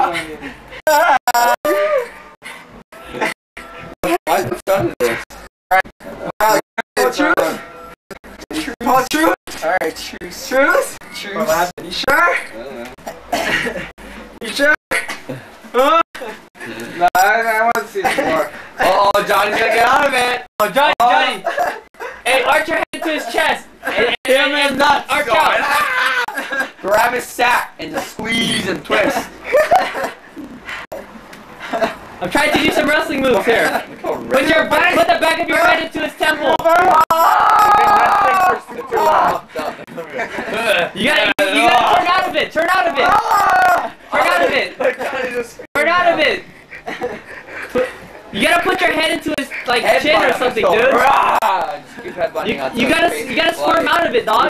Why the done this? Truth? Alright, truth. Truth? What happened? You sure? You sure? No, I want to see more. Oh, Johnny's gonna get out of it! Oh, Johnny! Hey, arch your head to his chest! And nuts! arch out! Grab his sack and just squeeze and twist. I'm trying to do some wrestling moves here. Put the back of your head into his temple. You gotta turn out of it. Turn out of it. Turn out of it. Turn out of it. You gotta put your head into his chin or something, dude. Just keep headbutting out. You gotta squirm out of it, dog.